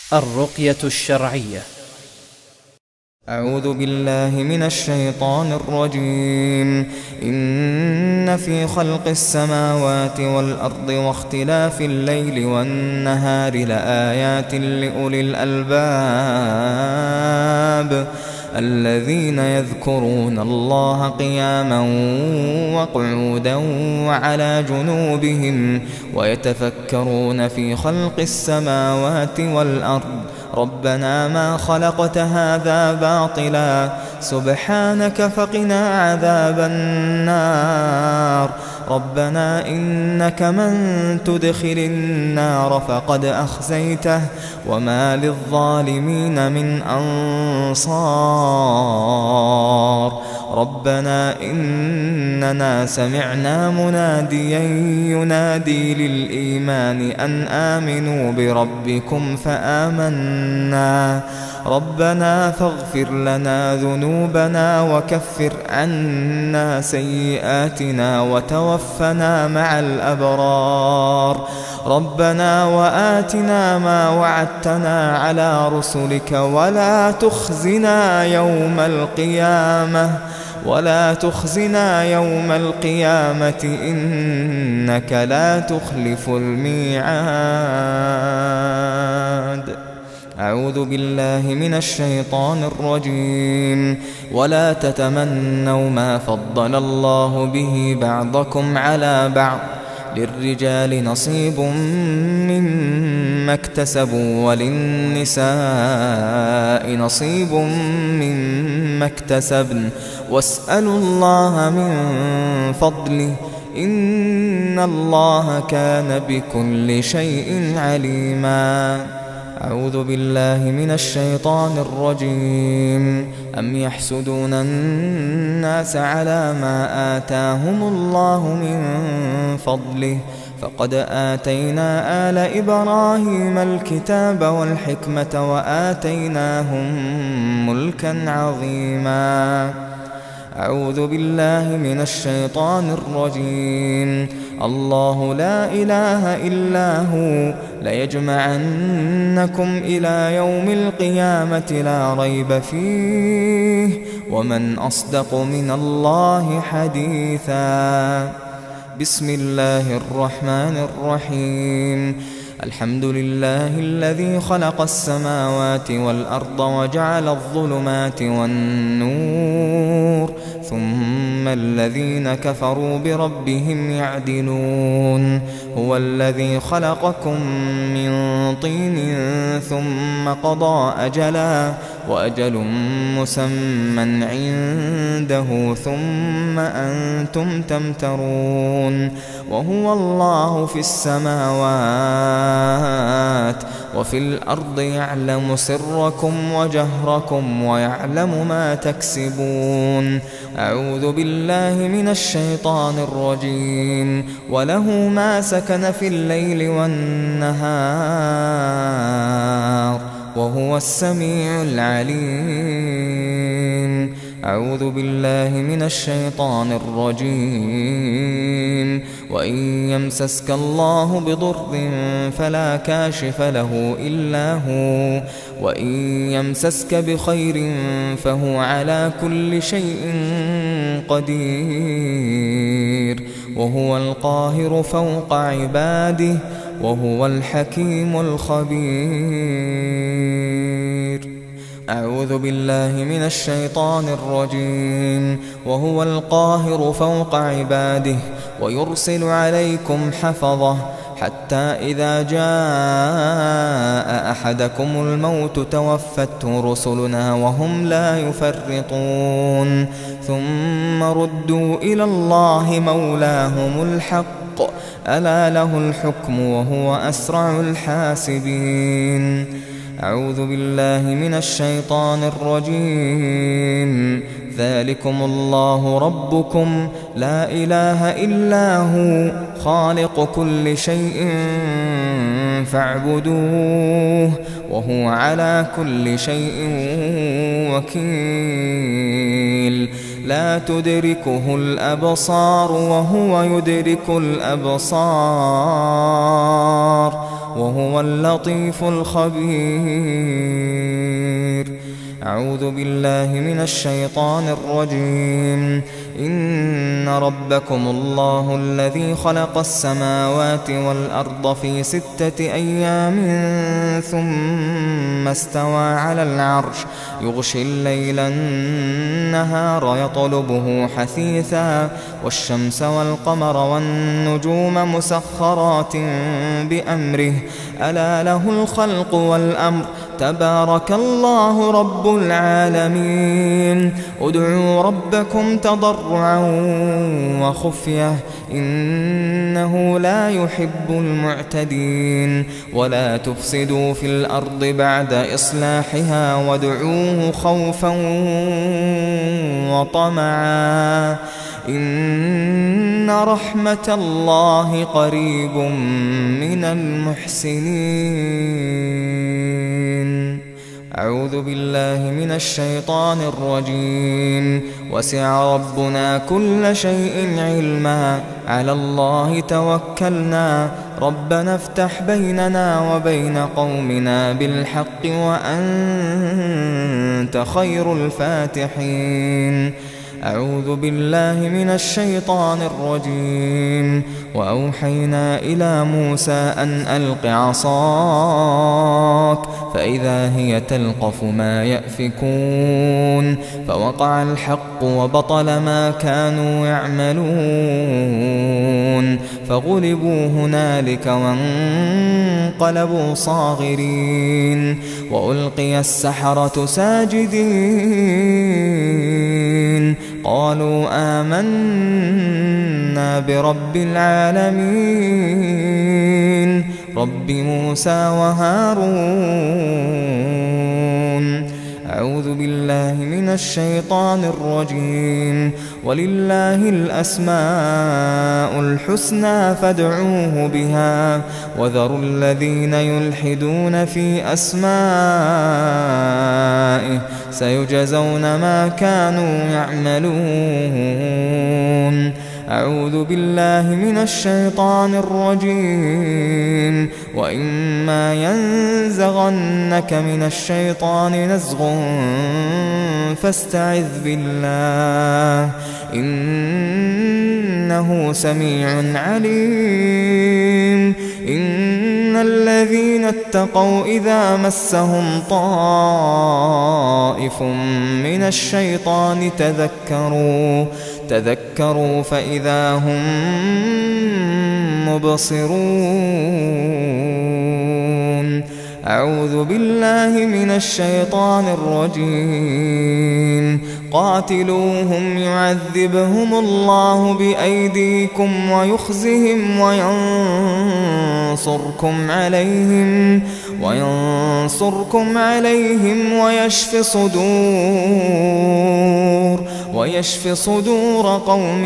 الرقية الشرعية. أعوذ بالله من الشيطان الرجيم. إن في خلق السماوات والأرض واختلاف الليل والنهار لآيات لأولي الألباب الذين يذكرون الله قياما وقعودا وعلى جنوبهم ويتفكرون في خلق السماوات والأرض ربنا ما خلقت هذا باطلا سبحانك فقنا عذاب النار ربنا إنك من تدخل النار فقد أخزيته وما للظالمين من أنصار ربنا إننا سمعنا مناديا ينادي للإيمان أن آمنوا بربكم فآمنا ربنا فاغفر لنا ذنوبنا وكفر عنا سيئاتنا وتوفنا مع الأبرار ربنا وآتنا ما وعدتنا على رسلك ولا تخزنا يوم القيامة إنك لا تخلف الميعاد. أعوذ بالله من الشيطان الرجيم. ولا تتمنوا ما فضل الله به بعضكم على بعض للرجال نصيب مما اكتسبوا وللنساء نصيب مما اكتسبن واسألوا الله من فضله إن الله كان بكل شيء عليما. أعوذ بالله من الشيطان الرجيم. أم يحسدون الناس على ما آتاهم الله من فضله فقد آتينا آل إبراهيم الكتاب والحكمة وآتيناهم ملكا عظيما. أعوذ بالله من الشيطان الرجيم. الله لا إله إلا هو ليجمعنكم إلى يوم القيامة لا ريب فيه ومن أصدق من الله حديثا. بسم الله الرحمن الرحيم. الحمد لله الذي خلق السماوات والأرض وجعل الظلمات والنور ثم الذين كفروا بربهم يعدلون. هو الذي خلقكم من طين ثم قضى أجلا وأجل مسمى عنده ثم أنتم تمترون. وهو الله في السماوات وفي الأرض يعلم سركم وجهركم ويعلم ما تكسبون. أعوذ بالله من الشيطان الرجيم. وله ما سكن في الليل والنهار وهو السميع العليم. أعوذ بالله من الشيطان الرجيم. وإن يمسسك الله بضر فلا كاشف له إلا هو وإن يمسسك بخير فهو على كل شيء قدير وهو القاهر فوق عباده وهو الحكيم الخبير. أعوذ بالله من الشيطان الرجيم. وهو القاهر فوق عباده ويرسل عليكم حفظة حتى إذا جاء أحدكم الموت توفته رسلنا وهم لا يفرطون ثم ردوا إلى الله مولاهم الحق ألا له الحكم وهو أسرع الحاسبين. أعوذ بالله من الشيطان الرجيم. ذلكم الله ربكم لا إله إلا هو خالق كل شيء فاعبدوه وهو على كل شيء وكيل. لا تدركه الأبصار وهو يدرك الأبصار وهو اللطيف الخبير. أعوذ بالله من الشيطان الرجيم. إن ربكم الله الذي خلق السماوات والأرض في 6 أيام ثم استوى على العرش يغشي الليل النهار يطلبه حثيثا والشمس والقمر والنجوم مسخرات بأمره ألا له الخلق والأمر تبارك الله رب العالمين. ادعوا ربكم تضرعا وخفية إنه لا يحب المعتدين. ولا تفسدوا في الأرض بعد إصلاحها وادعوه خوفا وطمعا إن رحمة الله قريب من المحسنين. أعوذ بالله من الشيطان الرجيم. وسع ربنا كل شيء علما على الله توكلنا ربنا افتح بيننا وبين قومنا بالحق وأنت خير الفاتحين. أعوذ بالله من الشيطان الرجيم. وأوحينا إلى موسى أن ألق عصاك فإذا هي تلقف ما يأفكون فوقع الحق وبطل ما كانوا يعملون فغلبوا هنالك وانقلبوا صاغرين وألقي السحرة ساجدين قالوا آمنا برب العالمين رب موسى وهارون. أعوذ بالله من الشيطان الرجيم. ولله الأسماء الحسنى فادعوه بها وذروا الذين يلحدون في أسمائه سيجزون ما كانوا يعملون. أعوذ بالله من الشيطان الرجيم. وإما ينزغنك من الشيطان نزغ فاستعذ بالله إنه سميع عليم. إن الذين اتقوا إذا مسهم طائف من الشيطان تذكروا فإذا هم مبصرون. أعوذ بالله من الشيطان الرجيم. قاتلوهم يعذبهم الله بأيديكم ويخزهم وينصركم عليهم ويشف صدور قوم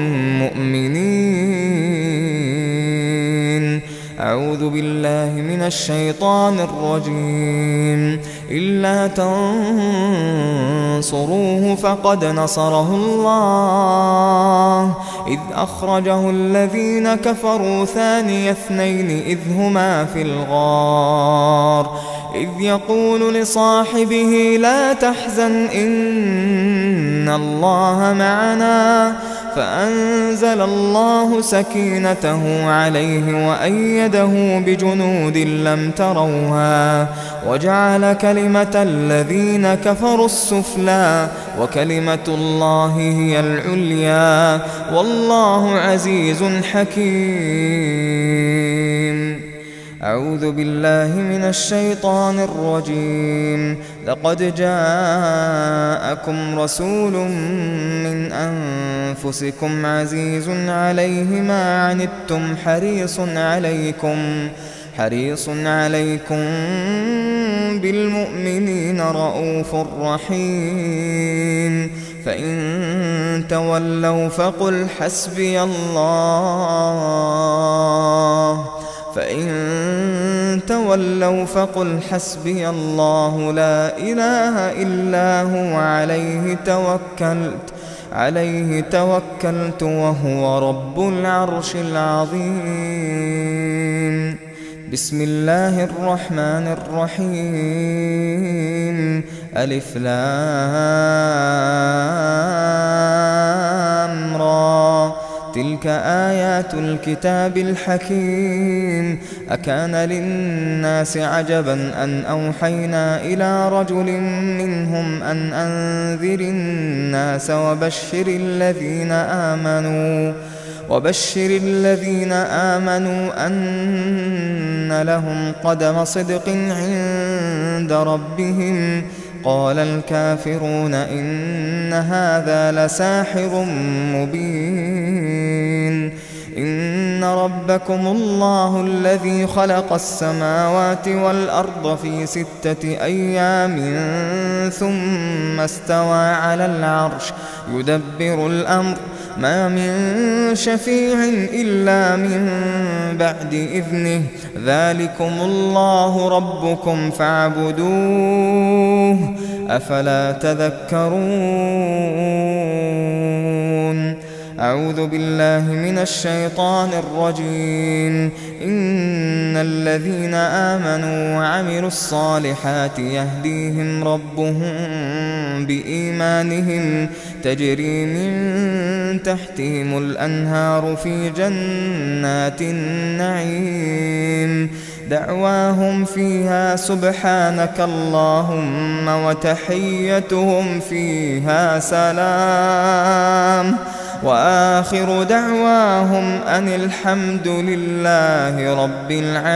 مؤمنين. أعوذ بالله من الشيطان الرجيم. إلا تنصروه فقد نصره الله إذ أخرجه الذين كفروا ثاني اثنين إذ هما في الغار إذ يقول لصاحبه لا تحزن إن الله معنا فأنزل الله سكينته عليه وأيده بجنود لم تروها وجعل كلمة الذين كفروا السفلى وكلمة الله هي العليا والله عزيز حكيم. أعوذ بالله من الشيطان الرجيم. لقد جاءكم رسول من أنفسكم عزيز عليه ما عنتم حريص عليكم بالمؤمنين رؤوف رحيم. فإن تولوا فقل حسبي الله لا إله إلا هو عليه توكلت وهو رب العرش العظيم. بسم الله الرحمن الرحيم ألف لام را تلك آيات الكتاب الحكيم أكان للناس عجبا أن أوحينا إلى رجل منهم أن أنذر الناس وبشر الذين آمنوا أن لهم قدم صدق عند ربهم قال الكافرون إن هذا لساحر مبين إن ربكم الله الذي خلق السماوات والأرض في 6 أيام ثم استوى على العرش يدبر الأمر ما من شفيع إلا من بعد إذنه ذلكم الله ربكم فاعبدوه أفلا تذكرون أعوذ بالله من الشيطان الرجيم إن الذين آمنوا وعملوا الصالحات يهديهم ربهم بإيمانهم تجري من تحتهم الأنهار في جنات النعيم دعواهم فيها سبحانك اللهم وتحيتهم فيها سلام وآخر دعواهم أن الحمد لله رب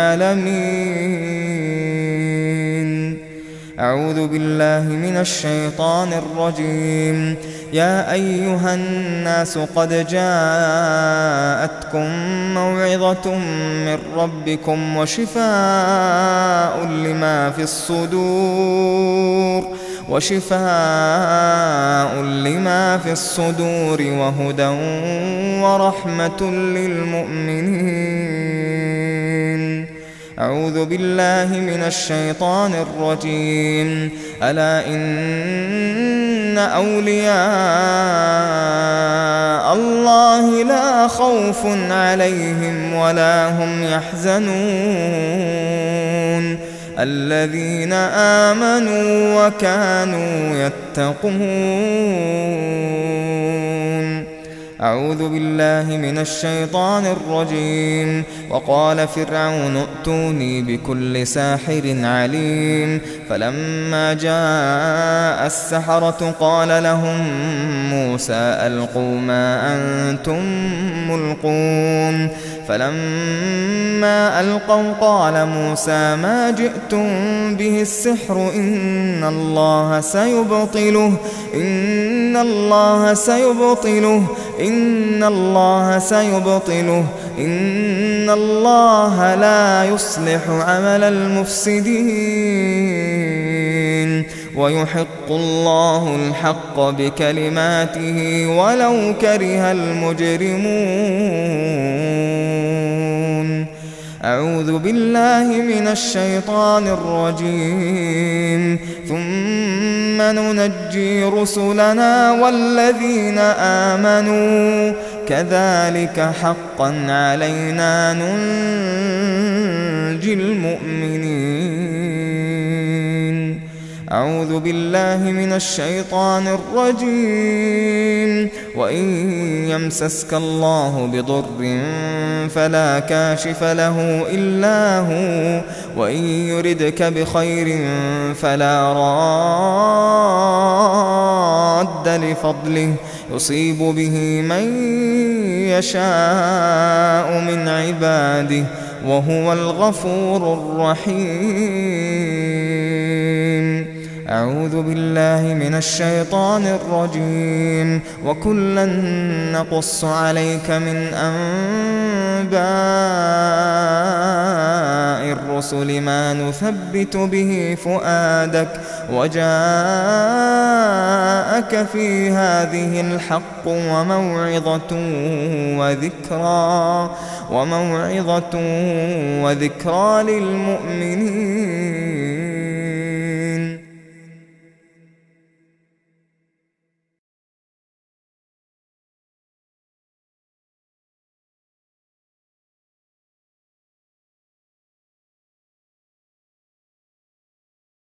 العالمين. أعوذ بالله من الشيطان الرجيم. يا أيها الناس قد جاءتكم موعظة من ربكم وشفاء لما في الصدور وهدى ورحمة للمؤمنين. أعوذ بالله من الشيطان الرجيم. ألا إن أولياء الله لا خوف عليهم ولا هم يحزنون الذين آمنوا وكانوا يتقون. أعوذ بالله من الشيطان الرجيم. وقال فرعون ائتوني بكل ساحر عليم. فلما جاء السحرة قال لهم موسى ألقوا ما أنتم ملقون. فلما ألقوا قال موسى ما جئتم به السحر إن الله سيبطله إن الله لا يصلح عمل المفسدين ويحق الله الحق بكلماته ولو كره المجرمون. أعوذ بالله من الشيطان الرجيم. ثم ننجي رسلنا والذين آمنوا كذلك حقا علينا ننجي المؤمنين. أعوذ بالله من الشيطان الرجيم. وإن يمسسك الله بضر فلا كاشف له إلا هو وإن يردك بخير فلا راد لفضله يصيب به من يشاء من عباده وهو الغفور الرحيم. أعوذ بالله من الشيطان الرجيم. وكلا نقص عليك من أنباء الرسل ما نثبت به فؤادك وجاءك في هذه الحق وموعظة للمؤمنين.